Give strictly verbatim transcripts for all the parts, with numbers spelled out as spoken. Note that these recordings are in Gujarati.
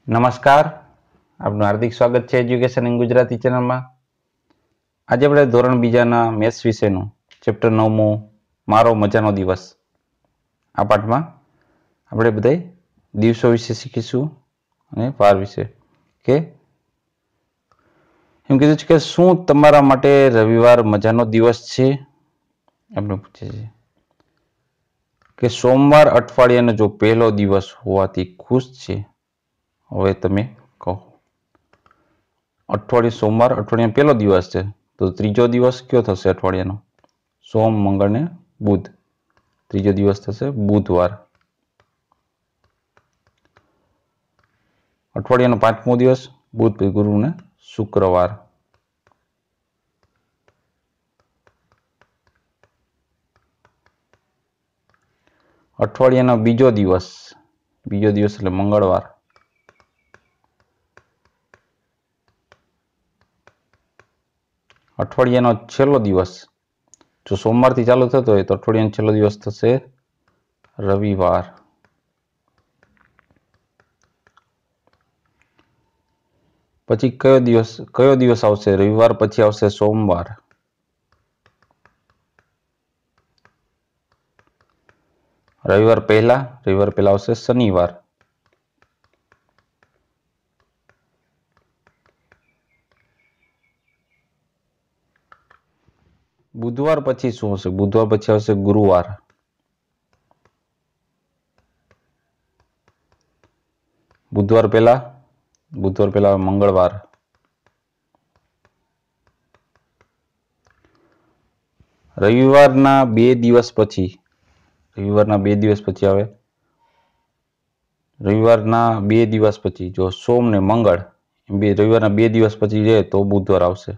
નમસ્કાર, આપનું હાર્દિક સ્વાગત છે એજ્યુકેશન ઇન ગુજરાતી ચેનલમાં. આજે આપણે ધોરણ બીજાના મેથ્સ વિષયનું ચેપ્ટર નવમું મારો મજાનો દિવસ આ પાઠમાં આપણે બધાય દિવસો વિશે શીખીશું અને વાર વિશે. કે એમ કીધું છે કે શું તમારા માટે રવિવાર મજાનો દિવસ છે? આપણે પૂછે છે કે સોમવાર અઠવાડિયાનો જો પહેલો દિવસ હોવાથી ખુશ છે. હવે તમે કહો. અઠવાડિયું સોમવાર અઠવાડિયાનો પહેલો દિવસ છે તો ત્રીજો દિવસ કયો થશે અઠવાડિયાનો? સોમ, મંગળ ને બુધ. ત્રીજો દિવસ થશે બુધવાર. અઠવાડિયાનો પાંચમો દિવસ બુધ, ગુરુ ને શુક્રવાર. અઠવાડિયાનો બીજો દિવસ બીજો દિવસ એટલે મંગળવાર. અઠવાડિયાનો છેલ્લો દિવસ જો સોમવારથી ચાલુ થતો હોય તો અઠવાડિયાનો છેલ્લો દિવસ થશે રવિવાર. પછી કયો દિવસ કયો દિવસ આવશે? રવિવાર પછી આવશે સોમવાર. રવિવાર પહેલા રવિવાર પહેલા આવશે શનિવાર. બુધવાર પછી શું હશે? બુધવાર પછી આવશે ગુરુવાર. બુધવાર પહેલા બુધવાર પહેલા મંગળવાર. રવિવારના બે દિવસ પછી રવિવારના બે દિવસ પછી આવે રવિવારના બે દિવસ પછી જો સોમ ને મંગળ બે રવિવારના બે દિવસ પછી જાય તો બુધવાર આવશે.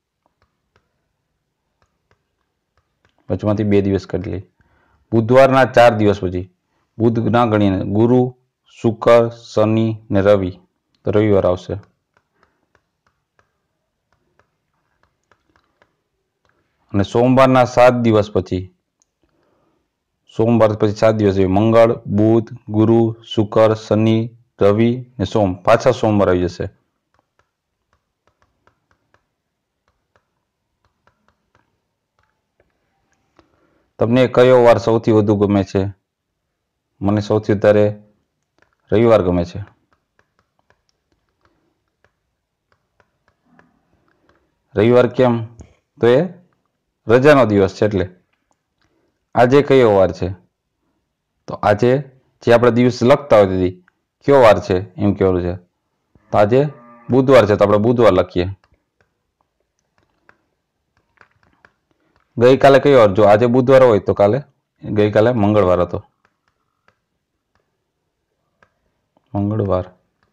વચમાંથી બે દિવસ કાઢી લઈ. બુધવારના ચાર દિવસ પછી બુધ ના ગણીને ગુરુ, શુક્ર, શનિ ને રવિ તો રવિવાર આવશે. અને સોમવારના સાત દિવસ પછી સોમવાર પછી સાત દિવસ મંગળ, બુધ, ગુરુ, શુક્ર, શનિ, રવિ ને સોમ. પાછા સોમવાર આવી જશે. તમને કયો વાર સૌથી વધુ ગમે છે? મને સૌથી વધારે રવિવાર ગમે છે. રવિવાર કેમ? તો એ રજાનો દિવસ છે એટલે. આજે કયો વાર છે? તો આજે જે આપણે દિવસ લખતા હોય દીદી કયો વાર છે એમ કહેવાનું છે. તો આજે બુધવાર છે તો આપણે બુધવાર લખીએ. ગઈકાલે કયો વાર? જો આજે બુધવાર હોય તો કાલે ગઈકાલે મંગળવાર હતો. મંગળવાર.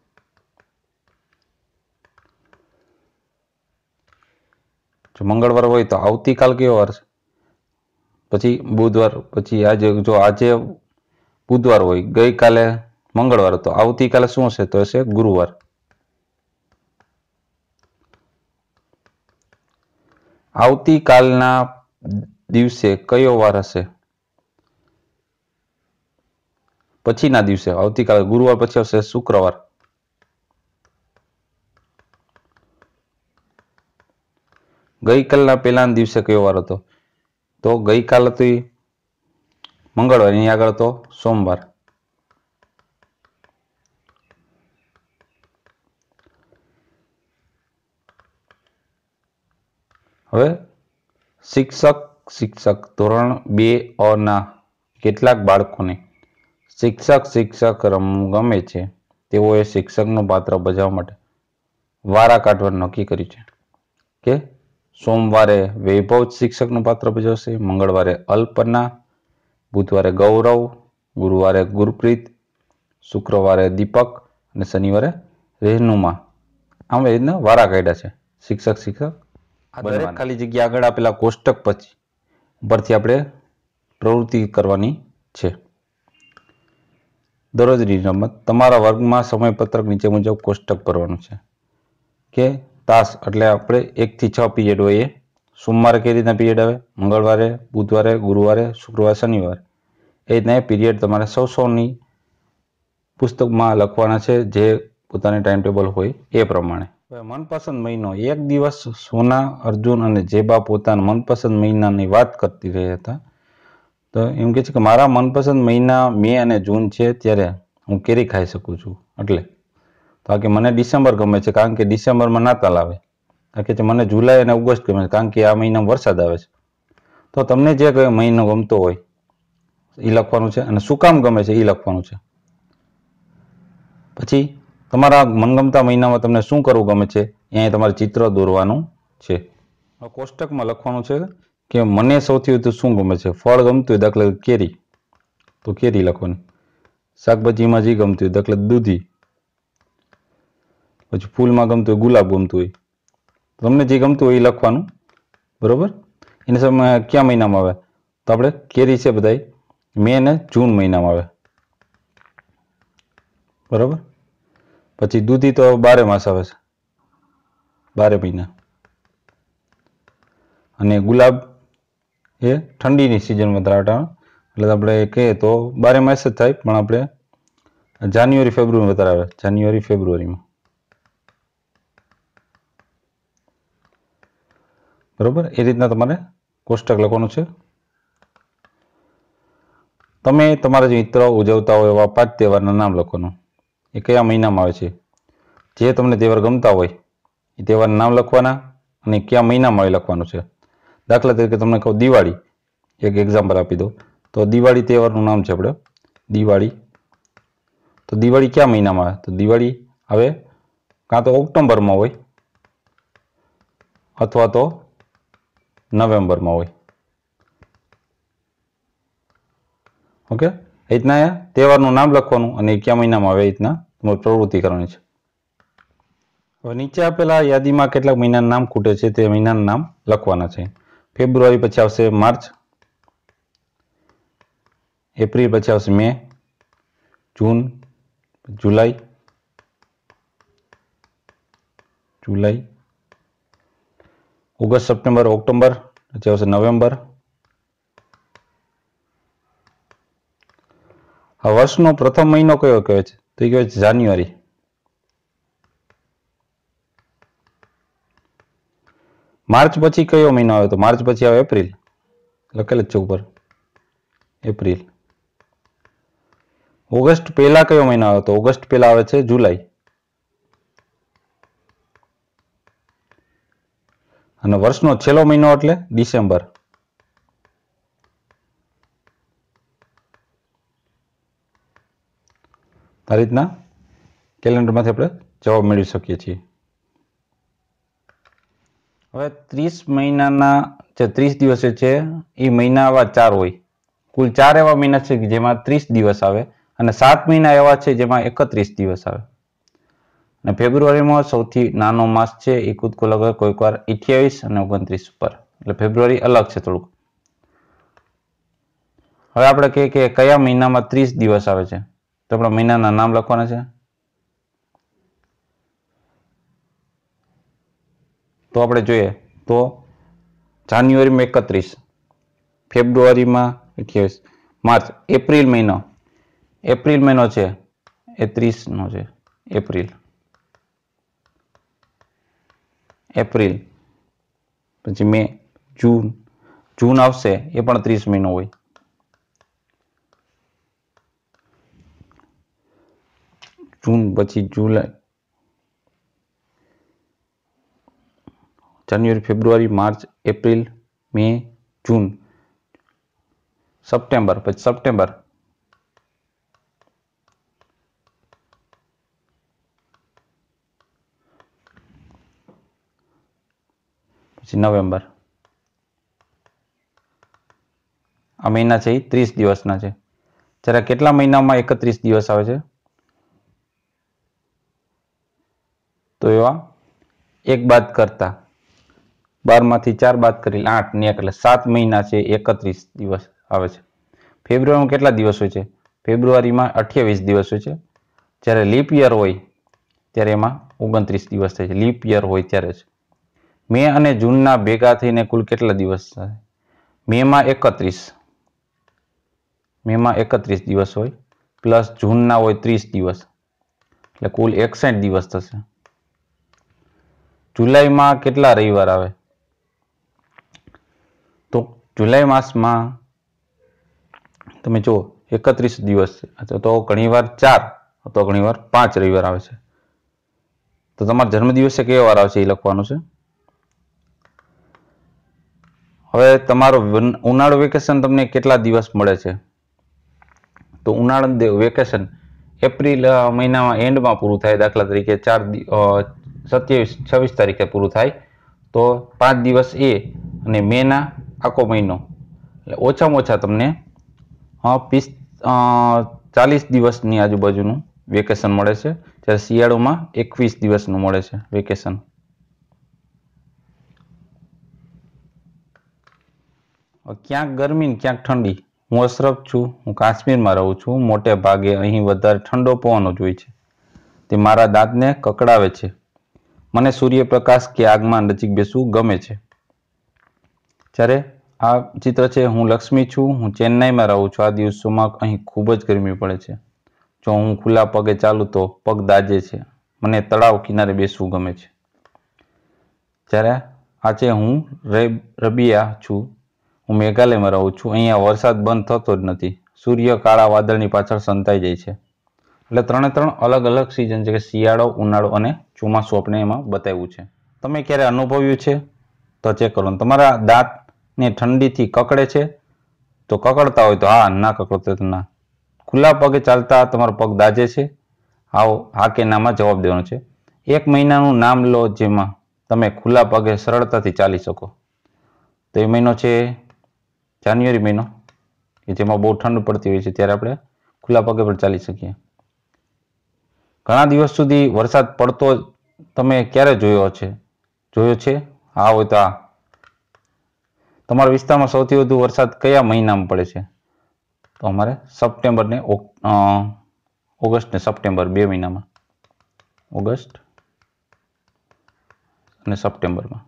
જો મંગળવાર હોય તો આવતીકાલ કયો વાર છે? પછી બુધવાર. પછી આજે જો આજે બુધવાર હોય ગઈકાલે મંગળવાર હતો આવતીકાલે શું હશે? તો હશે ગુરુવાર. આવતીકાલના દિવસે કયો વાર હશે? પછીના દિવસે આવતીકાલે ગુરુવાર પછી આવશે શુક્રવાર. ગઈકાલના પહેલાના દિવસે કયો વાર હતો? તો ગઈકાલ હતી મંગળવાર, એની આગળ હતો સોમવાર. હવે શિક્ષક શિક્ષક ધોરણ બે અ ના કેટલાક બાળકોને શિક્ષક શિક્ષક રમવું ગમે છે. તેઓએ શિક્ષકનું પાત્ર ભજવવા માટે વારા કાઢવાનું નક્કી કર્યું છે. કે સોમવારે વૈભવ શિક્ષકનું પાત્ર ભજવશે, મંગળવારે અલ્પના, બુધવારે ગૌરવ, ગુરુવારે ગુરપ્રીત, શુક્રવારે દીપક અને શનિવારે રહેનુમા. આમ એ રીતના વારા કાઢ્યા છે શિક્ષક શિક્ષક. દરેક ખાલી જગ્યા આગળ આપેલા કોષ્ટક પછી પરથી આપણે પ્રવૃત્તિ કરવાની છે. દરરોજની રમત. તમારા વર્ગમાં સમયપત્રક નીચે મુજબ કોષ્ટક ભરવાનું છે. કે તાસ એટલે આપણે એક થી છ પીરિયડ હોય. એ સોમવારે કઈ રીતના પીરિયડ આવે? મંગળવારે, બુધવારે, ગુરુવારે, શુક્રવારે, શનિવારે. એ રીતના પીરિયડ તમારે સૌ સૌની પુસ્તકમાં લખવાના છે. જે પોતાની ટાઈમ ટેબલ હોય એ પ્રમાણે. હવે મનપસંદ મહિનો. એક દિવસ સોના, અર્જુન અને જેબા પોતાના મનપસંદ મહિનાની વાત કરતી રહ્યા હતા. તો એમ કહે છે કે મારા મનપસંદ મહિના મે અને જૂન છે, ત્યારે હું કેરી ખાઈ શકું છું. એટલે તો આ કે મને ડિસેમ્બર ગમે છે કારણ કે ડિસેમ્બરમાં નાતાલ આવે. આ કે છે મને જુલાઈ અને ઓગસ્ટ ગમે છે કારણ કે આ મહિનામાં વરસાદ આવે છે. તો તમને જે કયો મહિનો ગમતો હોય એ લખવાનું છે અને શું કામ ગમે છે એ લખવાનું છે. પછી તમારા મનગમતા મહિનામાં તમને શું કરવું ગમે છે અહીંયા તમારે ચિત્ર દોરવાનું છે. કોષ્ટકમાં લખવાનું છે કે મને સૌથી વધુ શું ગમે છે. ફળ ગમતું હોય દાખલા કેરી તો કેરી લખવાની. શાકભાજીમાં જે ગમતું હોય દાખલા દૂધી. પછી ફૂલમાં ગમતું હોય ગુલાબ ગમતું હોય. તમને જે ગમતું હોય એ લખવાનું. બરોબર. એના સમય કયા મહિનામાં આવે તો આપણે કેરી છે બધાય મે અને જૂન મહિનામાં આવે. બરોબર. પછી દૂધી તો બારે માસ આવે છે, બારે મહિના. અને ગુલાબ એ ઠંડીની સિઝનમાં ધરાવતા એટલે આપણે કહીએ તો બારે માસ જ થાય, પણ આપણે જાન્યુઆરી ફેબ્રુઆરી વધારે આવે. જાન્યુઆરી ફેબ્રુઆરીમાં. બરોબર. એ રીતના તમારે કોષ્ટક લખવાનું છે. તમે તમારા જે મિત્રો ઉજવતા હોય એવા પાંચ તહેવારના નામ લખવાનું. એ કયા મહિનામાં આવે છે. જે તમને તહેવાર ગમતા હોય એ તહેવારના નામ લખવાના અને કયા મહિનામાં આવે લખવાનું છે. દાખલા તરીકે તમને કહું દિવાળી, એક એક્ઝામ્પલ આપી દો. તો દિવાળી તહેવારનું નામ છે આપણે દિવાળી. તો દિવાળી કયા મહિનામાં આવે તો દિવાળી આવે કાં તો ઓક્ટોબરમાં હોય અથવા તો નવેમ્બરમાં હોય. ઓકે. એ રીતના તહેવારનું નામ લખવાનું અને કયા મહિનામાં આવે એ રીતના તમારે પ્રવૃત્તિ કરવાની છે. હવે નીચે આપેલા યાદીમાં કેટલાક મહિનાના નામ ખૂટે છે તે મહિનાના નામ લખવાના છે. ફેબ્રુઆરી પછી આવશે માર્ચ, એપ્રિલ પછી આવશે May, June, July July August, September, October, પછી આવશે નવેમ્બર. આ વર્ષનો પ્રથમ મહિનો કયો કહેવાય છે તો એ કહેવાય છે જાન્યુઆરી. માર્ચ પછી કયો મહિનો આવે તો માર્ચ પછી આવે એપ્રિલ. લખેલ જ છે ઉપર એપ્રિલ. ઓગસ્ટ પહેલા કયો મહિનો આવે તો ઓગસ્ટ પહેલા આવે છે જુલાઈ. અને વર્ષનો છેલ્લો મહિનો એટલે ડિસેમ્બર. આ રીતના કેલેન્ડરમાંથી આપણે જવાબ મેળવી શકીએ છીએ. હવે ત્રીસ મહિનાના જે ત્રીસ દિવસો છે એ મહિના આવા ચાર હોય. કુલ ચાર એવા મહિના છે કે જેમાં ત્રીસ દિવસ આવે અને સાત મહિના એવા છે જેમાં એકત્રીસ દિવસ આવે. અને ફેબ્રુઆરીમાં સૌથી નાનો માસ છે એ કૂદકો લગે કોઈક વાર અઠ્યાવીસ અને ઓગણત્રીસ ઉપર, એટલે ફેબ્રુઆરી અલગ છે થોડુંક. હવે આપણે કહીએ કે કયા મહિનામાં ત્રીસ દિવસ આવે છે તો આપણા મહિનાના નામ લખવાના છે. તો આપણે જોઈએ તો જાન્યુઆરીમાં એકત્રીસ, ફેબ્રુઆરીમાં અઠ્યાવીસ, માર્ચ, એપ્રિલ મહિનો એપ્રિલ મહિનો છે એ ત્રીસ નો છે. એપ્રિલ એપ્રિલ પછી મે, જૂન જૂન આવશે એ પણ ત્રીસ મહિનો હોય. જૂન પછી July, January, February, March, April, May, June, September, પછી સપ્ટેમ્બર, પછી નવેમ્બર. આ મહિના છે એ ત્રીસ દિવસના છે. જ્યારે કેટલા મહિનામાં એકત્રીસ દિવસ આવે છે તો એવા એક બાદ કરતા બાર માંથી ચાર બાદ કરી આઠ ને એક એટલે સાત મહિના છે એકત્રીસ દિવસ આવે છે. ફેબ્રુઆરીમાં કેટલા દિવસ હોય છે ફેબ્રુઆરીમાં અઠ્યાવીસ દિવસ હોય છે. જ્યારે લીપ યર હોય ત્યારે એમાં ઓગણત્રીસ દિવસ થાય છે. લીપ યર હોય ત્યારે જ. મે અને જૂનના ભેગા થઈને કુલ કેટલા દિવસ થાય મેમાં એકત્રીસ મેમાં એકત્રીસ દિવસ હોય પ્લસ જૂનના હોય ત્રીસ દિવસ એટલે કુલ એકસઠ દિવસ થશે. જુલાઈમાં કેટલા રવિવાર આવે? તો જુલાઈ માસમાં તમે જુઓ એકત્રીસ દિવસ છે, તો ઘણીવાર ચાર તો ઘણીવાર પાંચ રવિવાર આવે છે. તો તમારા જન્મદિવસે કયો વાર આવશે એ લખવાનું છે. હવે તમારું ઉનાળુ વેકેશન તમને કેટલા દિવસ મળે છે? તો ઉનાળુ વેકેશન એપ્રિલ મહિનામાં એન્ડમાં પૂરું થાય. દાખલા તરીકે ચાર સત્યાવીસ છવ્વીસ તારીખે પૂરું થાય, તો પાંચ દિવસ એ અને મેના આખો મહિનો એટલે ઓછામાં ઓછા તમને પીસ ચાલીસ દિવસની આજુબાજુનું વેકેશન મળે છે. જ્યારે શિયાળામાં એકવીસ દિવસનું મળે છે વેકેશન. ક્યાંક ગરમી ને ક્યાંક ઠંડી. હું અશરફ છું, હું કાશ્મીરમાં રહું છું. મોટે ભાગે અહીં વધારે ઠંડો પવન જ હોય છે. તે મારા દાંતને કકડાવે છે. મને સૂર્યપ્રકાશ કે આગમાં નજીક બેસવું ગમે છે. જ્યારે આ ચિત્ર છે, હું લક્ષ્મી છું, હું ચેન્નાઈમાં રહું છું. આ દિવસોમાં અહીં ખૂબ જ ગરમી પડે છે. જો હું ખુલ્લા પગે ચાલું તો પગ દાજે છે. મને તળાવ કિનારે બેસવું ગમે છે. જ્યારે આ છે, હું રબિયા છું, હું મેઘાલયમાં રહું છું. અહીંયા વરસાદ બંધ થતો જ નથી. સૂર્ય કાળા વાદળની પાછળ સંતાઈ જાય છે. એટલે ત્રણે ત્રણ અલગ અલગ સિઝન છે કે શિયાળો, ઉનાળો અને ચોમાસું આપણે એમાં બતાવ્યું છે. તમે ક્યારે અનુભવ્યું છે તો ચેક કરો. તમારા દાંતને ઠંડીથી કકડે છે તો કકડતા હોય તો હા, ના કકડતા હોય તો ના. ખુલ્લા પગે ચાલતા તમારો પગ દાજે છે? આવો હા કે નામાં જવાબ દેવાનો છે. એક મહિનાનું નામ લો જેમાં તમે ખુલ્લા પગે સરળતાથી ચાલી શકો. તો એ મહિનો છે જાન્યુઆરી મહિનો, કે જેમાં બહુ ઠંડ પડતી હોય છે. ત્યારે આપણે ખુલ્લા પગે પણ ચાલી શકીએ. ઘણા દિવસ સુધી વરસાદ પડતો તમે ક્યારે જોયો છે જોયો છે હા હોય તો આ. તમારા વિસ્તારમાં સૌથી વધુ વરસાદ કયા મહિનામાં પડે છે? તો અમારે સપ્ટેમ્બર ને ઓગસ્ટ ને સપ્ટેમ્બર બે મહિનામાં. ઓગસ્ટ અને સપ્ટેમ્બરમાં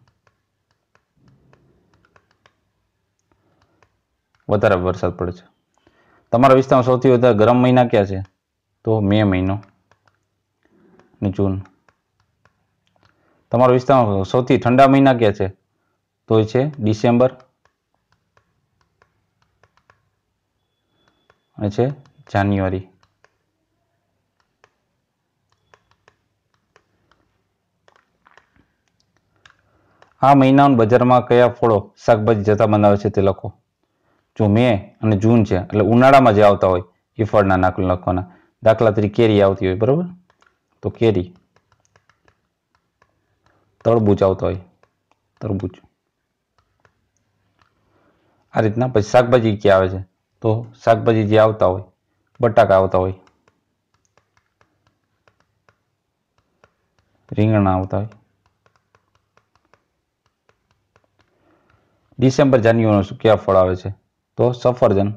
વધારે વરસાદ પડે છે. તમારા વિસ્તારમાં સૌથી વધારે ગરમ મહિના ક્યાં છે? તો મે મહિનો ને જૂન. તમારા વિસ્તારમાં સૌથી ઠંડા મહિના ક્યાં છે? તો એ છે ડિસેમ્બર અને છે જાન્યુઆરી. આ મહિનામાં બજારમાં કયા ફળો શાકભાજી જથ્થા બનાવે છે તે લખો. જો મે અને જૂન છે એટલે ઉનાળામાં જે આવતા હોય એ ફળના નામ લખવાના. દાખલા તરીકે કેરી આવતી હોય, બરોબર, તો કેરી. તરબૂચ આવતા હોય, તરબૂચ. આ રીતના. પછી શાકભાજી ક્યાં આવે છે? તો શાકભાજી જે આવતા હોય, બટાકા આવતા હોય, રીંગણા આવતા હોય. ડિસેમ્બર જાન્યુઆરી કયા ફળ આવે છે? તો સફરજન.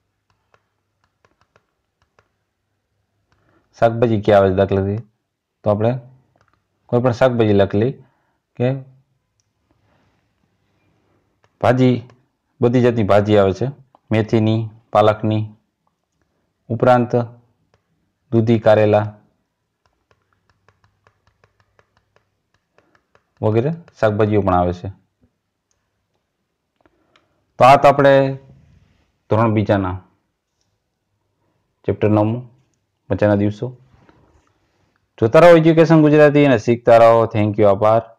શાકભાજી ક્યાં આવે છે? દાખલા તરીકે તો આપણે કોઈ પણ શાકભાજી લખી લઈ કે ભાજી, બધી જાતની ભાજી આવે છે. મેથીની, પાલકની, ઉપરાંત દૂધી કારેલા વગેરે શાકભાજીઓ પણ આવે છે. તો આ તો આપણે ધોરણ બીજાના ચેપ્ટર નવમું મજાના દિવસો. જોતા રહો એજ્યુકેશન ગુજરાતી અને શીખતા રહો. થેન્ક યુ, આભાર.